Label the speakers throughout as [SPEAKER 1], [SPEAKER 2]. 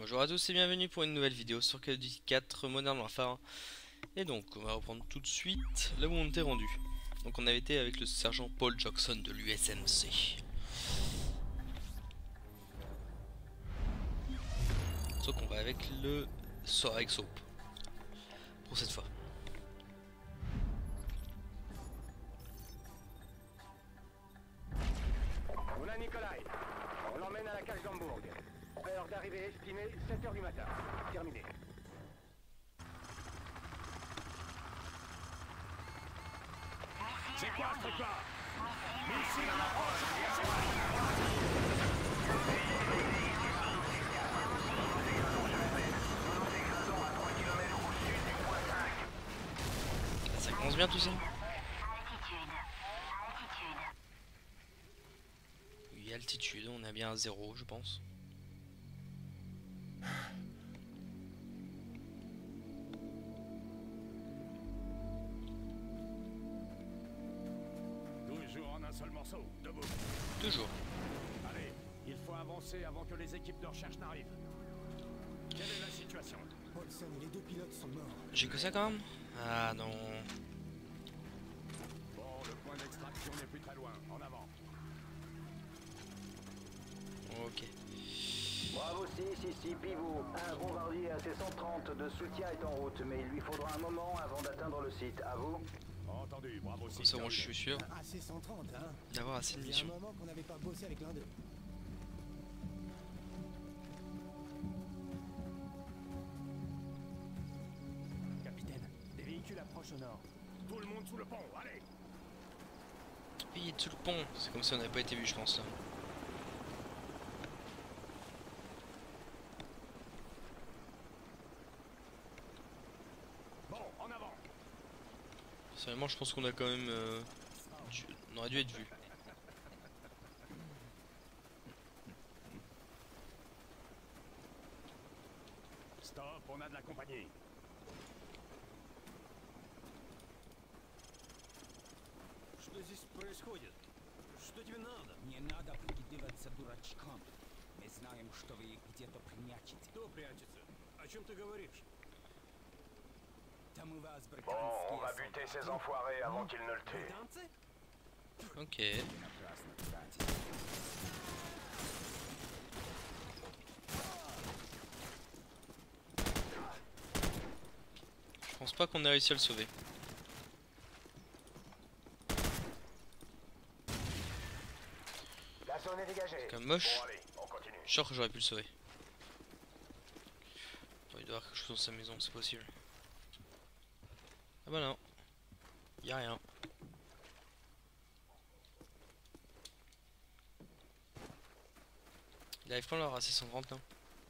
[SPEAKER 1] Bonjour à tous et bienvenue pour une nouvelle vidéo sur Call of Duty 4 Modern Warfare. Et donc on va reprendre tout de suite là où on était rendu. Donc on avait été avec le sergent Paul Jackson de l'USMC. Sauf qu'on va avec le avec Soap pour cette fois.
[SPEAKER 2] On a Nikolai. On l'emmène à la cage d'Hambourg. Heure d'arrivée estimée 7h du matin. Terminé. C'est quoi ce truc-là? Missile à l'approche.
[SPEAKER 1] Ça commence bien tout ça. Oui, altitude, on est bien à 0 je pense.
[SPEAKER 2] Toujours en un seul morceau. Debout.
[SPEAKER 1] Toujours.
[SPEAKER 2] Allez, il faut avancer avant que les équipes de recherche n'arrivent. Quelle est la situation?
[SPEAKER 3] Paulson et les deux pilotes sont morts.
[SPEAKER 1] J'ai que ça quand même. Ah non.
[SPEAKER 2] Bon, le point d'extraction n'est plus très loin. En avant.
[SPEAKER 1] Ok.
[SPEAKER 4] Bravo 6, ici Pivot. Un bombardier AC-130 de soutien est en route, mais il lui faudra un moment avant d'atteindre le site. À vous.
[SPEAKER 2] Entendu, bravo 6.
[SPEAKER 1] C'est bon, je suis sûr
[SPEAKER 3] AC-130, hein.
[SPEAKER 1] d'avoir assez de
[SPEAKER 3] Il y a un
[SPEAKER 1] missions.
[SPEAKER 3] moment qu'on n'avait pas bossé avec l'un d'eux.
[SPEAKER 2] Capitaine, des véhicules approchent au nord. Tout le monde sous le pont, allez.
[SPEAKER 1] Oui, tout le pont. C'est comme si on n'avait pas été vu, je pense. Là.
[SPEAKER 2] Bon, en avant.
[SPEAKER 1] Personnellement, je pense qu'on a quand même. On aurait dû être vu.
[SPEAKER 2] Stop, on a de la compagnie.
[SPEAKER 5] Что здесь происходит? Что тебе надо?
[SPEAKER 6] Не надо прикидываться дурачком. Мы знаем, что вы их где-то прячете.
[SPEAKER 5] Кто прячется? О чем ты говоришь?
[SPEAKER 6] Там у вас
[SPEAKER 2] Bon,
[SPEAKER 6] британские
[SPEAKER 2] on va buter ces enfoirés avant qu'ils ne le tuent.
[SPEAKER 5] Танцы?
[SPEAKER 1] Ok.
[SPEAKER 6] напрасно тратите.
[SPEAKER 1] Je pense pas qu'on ait réussi à le sauver.
[SPEAKER 2] La zone est dégagée.
[SPEAKER 1] C'est quand même moche.
[SPEAKER 2] Bon, allez, on continue.
[SPEAKER 1] Je suis sûr que j'aurais pu le sauver. Attends, il doit y avoir quelque chose dans sa maison, c'est possible. Ah bah non. Y'a rien. Il arrive quand leur AC-130 là?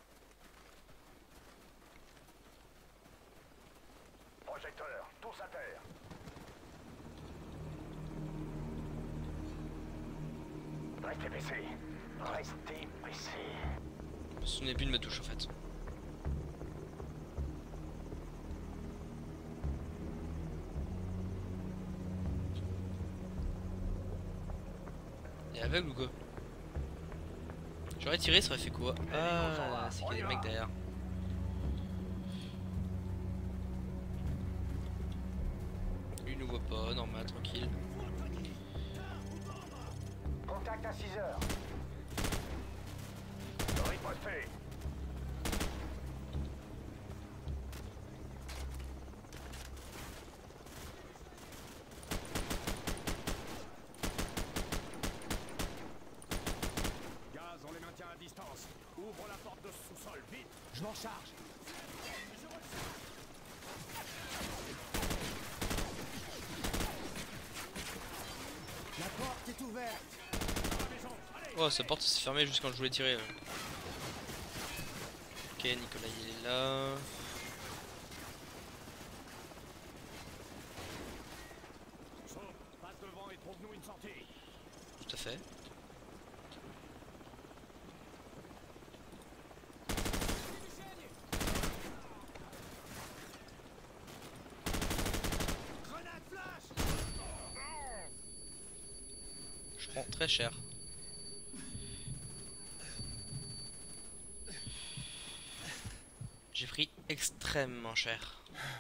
[SPEAKER 2] Projecteur, tous à terre. Restez baissés. Restez baissés.
[SPEAKER 1] Je me souvenais plus de ma touche en fait. Il est aveugle ou quoi? J'aurais tiré, ça aurait fait quoi? Ah, c'est qu'il y a des mecs derrière. Lui nous voit pas, normal, tranquille.
[SPEAKER 2] Contact à 6h. Riposté. Gaz, on les maintient à distance. Ouvre la porte de sous-sol, vite.
[SPEAKER 3] Je m'en charge. La porte est ouverte.
[SPEAKER 1] Oh, sa porte s'est fermée juste quand je voulais tirer. Ok, Nicolas il est là.
[SPEAKER 2] Sauf, passe devant et trouve-nous une sortie.
[SPEAKER 1] Tout à fait.
[SPEAKER 2] Grenade flash.
[SPEAKER 1] Je prends très cher. pris extrêmement cher.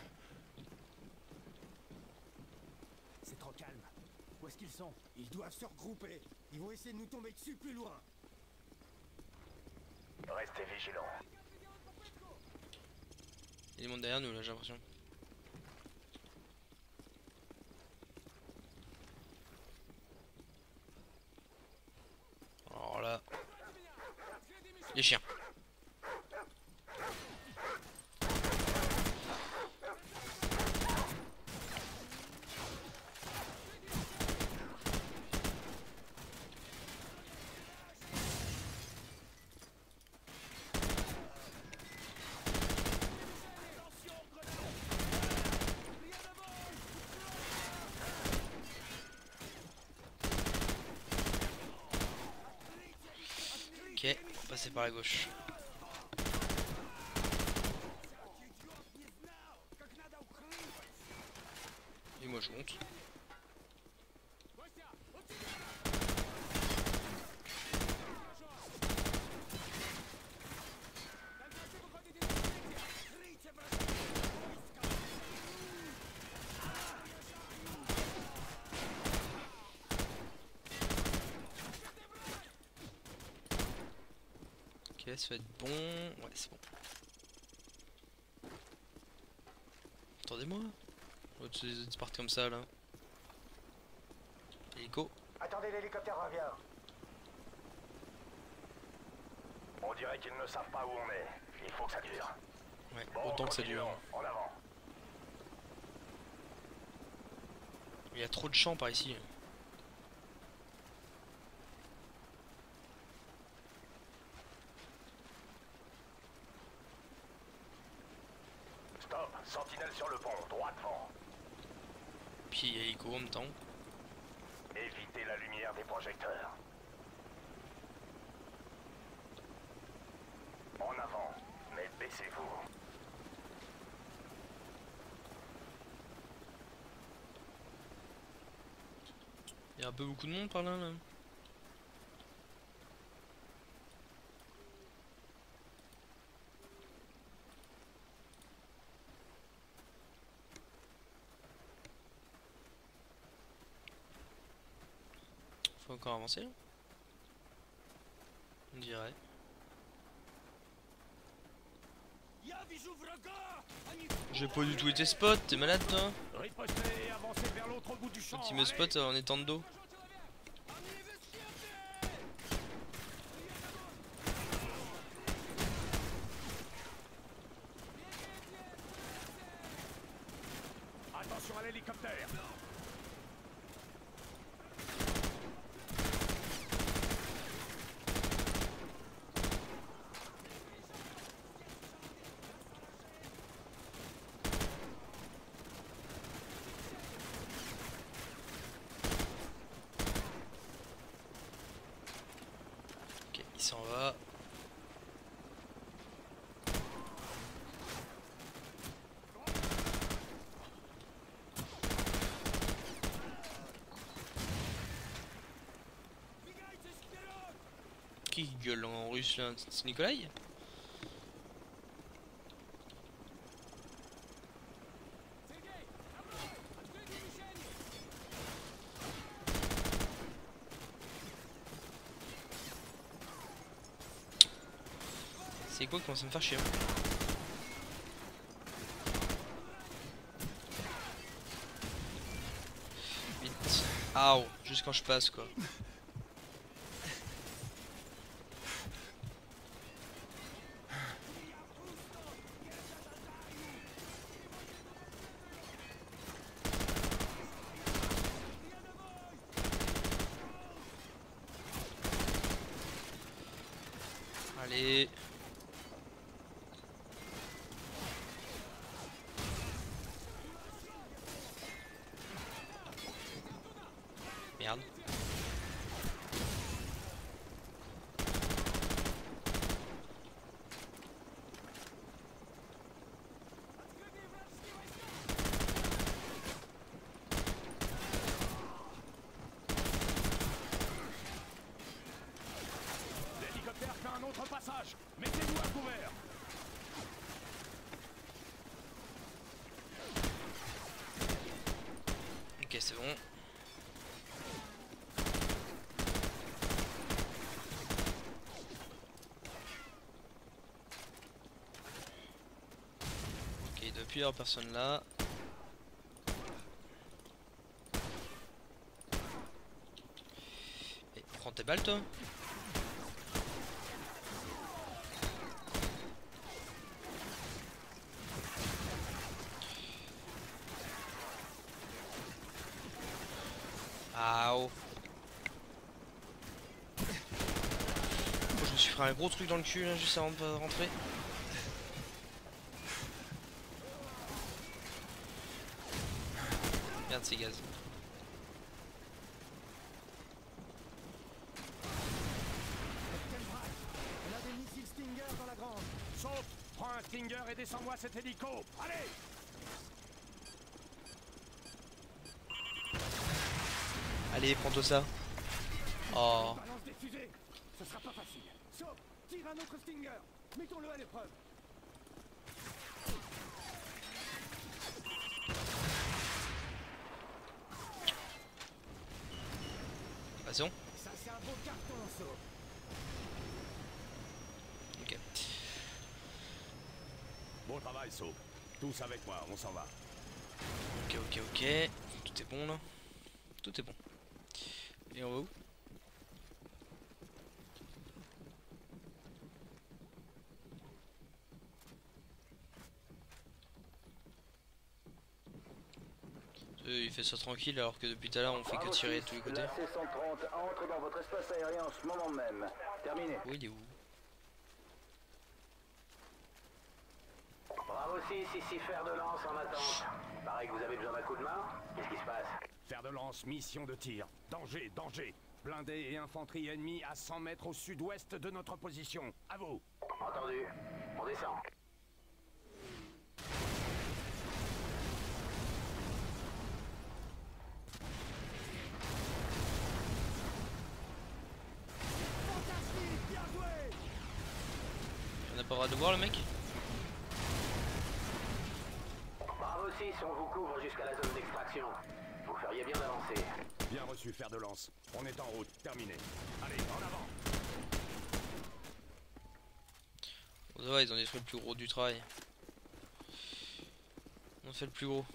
[SPEAKER 3] C'est trop calme. Où est-ce qu'ils sont? Ils doivent se regrouper. Ils vont essayer de nous tomber dessus plus loin.
[SPEAKER 2] Restez vigilants.
[SPEAKER 1] Il monte derrière nous là, j'ai l'impression. Alors là, les chiens. Ok, on va passer par la gauche. Et moi je monte. Ok, ça va être bon. Ouais, c'est bon. Attendez-moi. L'autre c'est parti comme ça là. Hélico.
[SPEAKER 2] Attendez, l'hélicoptère revient. On dirait qu'ils ne savent pas où on est. Il faut que ça dure.
[SPEAKER 1] Ouais,
[SPEAKER 2] Bon,
[SPEAKER 1] autant que ça dure.
[SPEAKER 2] continuons. En avant.
[SPEAKER 1] Il y a trop de champs par ici.
[SPEAKER 2] Stop. Sentinelle sur le pont. Droit devant.
[SPEAKER 1] Puis il y a hélico en même temps.
[SPEAKER 2] Évitez la lumière des projecteurs. En avant. Mais baissez-vous.
[SPEAKER 1] Il y a un peu beaucoup de monde par là. Faut encore avancer là. On dirait. J'ai pas du tout été spot, t'es malade toi?
[SPEAKER 2] Ripostez et avancez vers l'autre bout du champ.
[SPEAKER 1] Quand il me spot en étant de dos.
[SPEAKER 2] Attention à l'hélicoptère.
[SPEAKER 1] Ok, il s'en va. Qui gueule en russe là? C'est Nikolai? C'est quoi qui commence à me faire chier? Vite. Aouh, juste quand je passe quoi. Allez. Merde.
[SPEAKER 2] L'hélicoptère fait un autre passage. Mettez-vous à couvert.
[SPEAKER 1] doit plus y avoir personne là. Et prends tes balles toi. Oh, je me suis fait un gros truc dans le cul là, juste avant de rentrer. Merde, c'est gaz.
[SPEAKER 3] On a des missiles Stinger dans la grange.
[SPEAKER 2] Sauf, prends un Stinger et descends-moi cet hélico. Allez!
[SPEAKER 1] Allez, prends-toi ça. Oh.
[SPEAKER 3] Balance des fusées. Ce sera pas facile. Sauf, tire un autre Stinger. Mettons-le à l'épreuve.
[SPEAKER 1] Attention.
[SPEAKER 3] Ça, c'est un beau carton, Sauf.
[SPEAKER 1] Ok.
[SPEAKER 2] Bon travail, Sauf. Tous avec moi, on s'en va.
[SPEAKER 1] Ok, ok, ok. Tout est bon là. Tout est bon. Et on va où? Il fait ça tranquille alors que depuis tout à l'heure on fait que tirer de tous les côtés.
[SPEAKER 4] La C-130 entre dans votre espace aérien en ce moment même. Terminé.
[SPEAKER 1] Oui, il est où?
[SPEAKER 4] Bravo 6, ici fer de lance en attente. Pareil que vous avez besoin d'un coup de main. Qu'est-ce qui se passe?
[SPEAKER 2] Fer de lance, mission de tir. Danger, danger. Blindés et infanterie ennemie à 100 mètres au sud-ouest de notre position. À vous.
[SPEAKER 4] Entendu. On descend.
[SPEAKER 3] Fantastique, bien joué.
[SPEAKER 1] On n'a pas le droit de voir le mec?
[SPEAKER 4] Bravo 6, on vous couvre jusqu'à la zone d'extraction. Vous feriez bien d'avancer.
[SPEAKER 2] Bien reçu, fer de lance. On est en route. Terminé. Allez, en avant.
[SPEAKER 1] Bon, ça va, ils ont détruit le plus gros du travail. On fait le plus gros.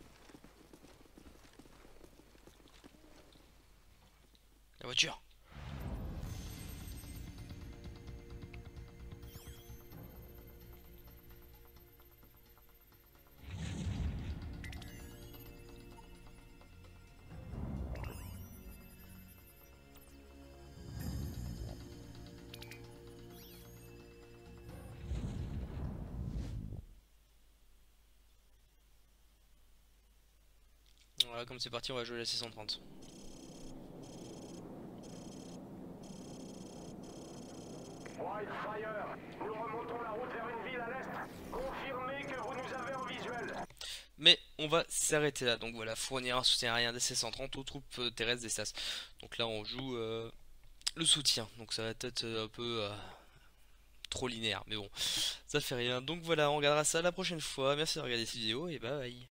[SPEAKER 1] La voiture. Voilà, comme c'est parti, on va jouer la 630.
[SPEAKER 2] Wildfire, nous remontons la route vers une ville à l'est. Confirmez que vous nous avez en visuel.
[SPEAKER 1] Mais on va s'arrêter là. Donc voilà, fournir un soutien aérien des C-130 aux troupes terrestres des SAS. Donc là, on joue le soutien. Donc ça va être un peu trop linéaire. Mais bon, ça fait rien. Donc voilà, on regardera ça la prochaine fois. Merci de regarder cette vidéo et bye bye.